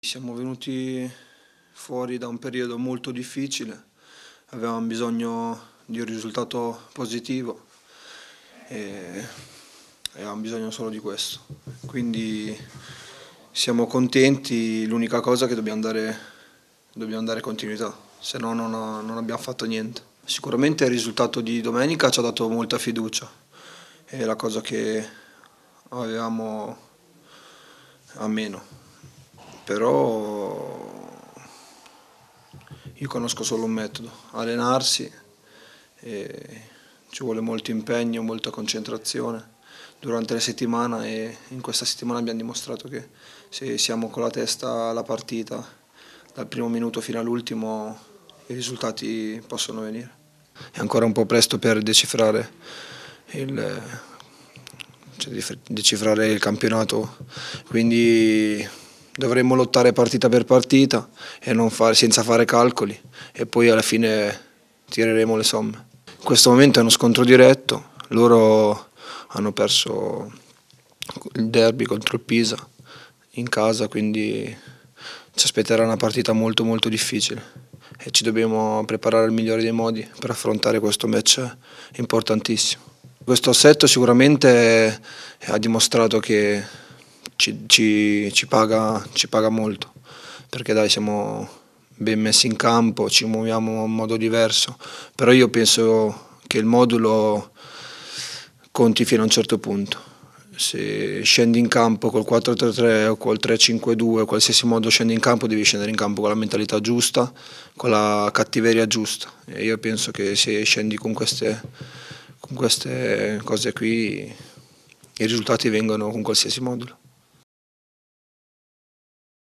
Siamo venuti fuori da un periodo molto difficile, avevamo bisogno di un risultato positivo e avevamo bisogno solo di questo. Quindi siamo contenti, l'unica cosa è che dobbiamo dare continuità, se no non abbiamo fatto niente. Sicuramente il risultato di domenica ci ha dato molta fiducia, è la cosa che avevamo a meno. Però io conosco solo un metodo, allenarsi, e ci vuole molto impegno, molta concentrazione durante la settimana e in questa settimana abbiamo dimostrato che se siamo con la testa alla partita dal primo minuto fino all'ultimo i risultati possono venire. È ancora un po' presto per decifrare il campionato, quindi dovremmo lottare partita per partita e senza fare calcoli e poi alla fine tireremo le somme. In questo momento è uno scontro diretto, loro hanno perso il derby contro il Pisa in casa, quindi ci aspetterà una partita molto molto difficile e ci dobbiamo preparare al migliore dei modi per affrontare questo match importantissimo. Questo assetto sicuramente ha dimostrato che ci paga molto, perché dai, siamo ben messi in campo, ci muoviamo in modo diverso, però io penso che il modulo conti fino a un certo punto. Se scendi in campo col 4-3-3 o col 3-5-2, qualsiasi modo scendi in campo, devi scendere in campo con la mentalità giusta, con la cattiveria giusta. E io penso che se scendi con queste cose qui, i risultati vengono con qualsiasi modulo.